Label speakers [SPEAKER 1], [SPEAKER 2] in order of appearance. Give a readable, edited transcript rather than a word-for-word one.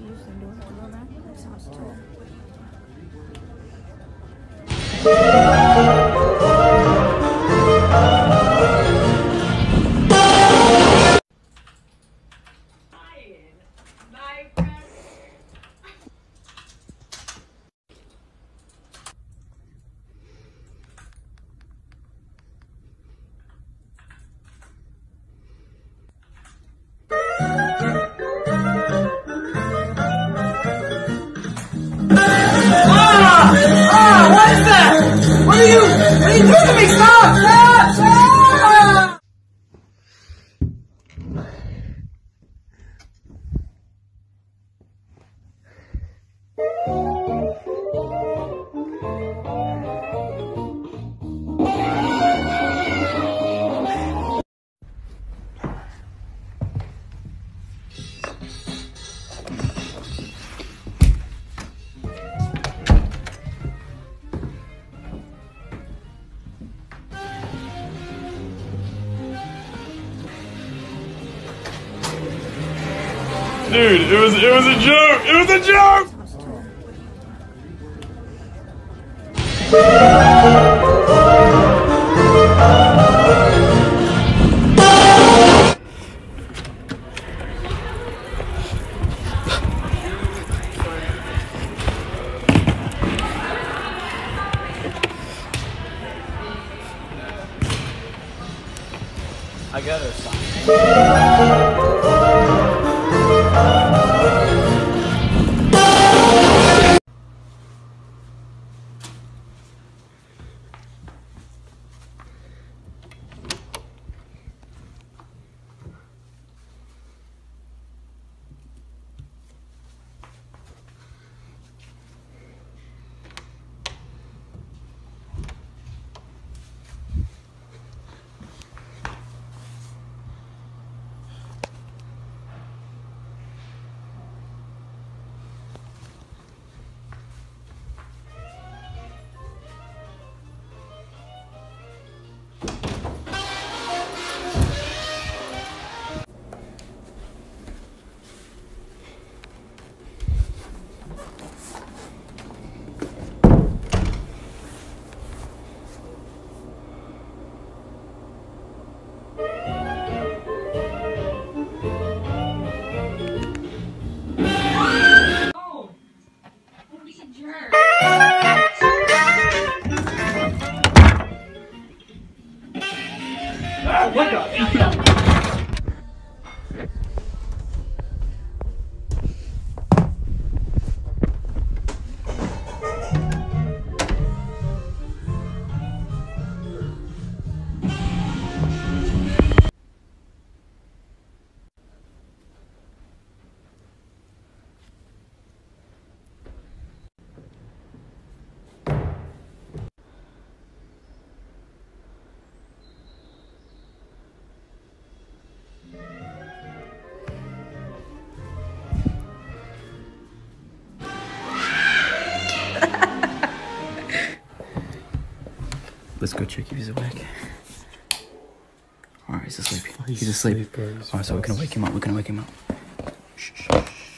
[SPEAKER 1] confused and do I have to go back? That sounds terrible.
[SPEAKER 2] What is that? What are you doing to me? Stop!
[SPEAKER 3] Dude, it was a joke! It was a joke!
[SPEAKER 4] I got her stop.
[SPEAKER 2] What the?
[SPEAKER 4] Let's go check if he's awake. Alright, he's asleep. He's asleep. Alright, so we're gonna wake him up. We're gonna wake him up. Shh, shh, shh.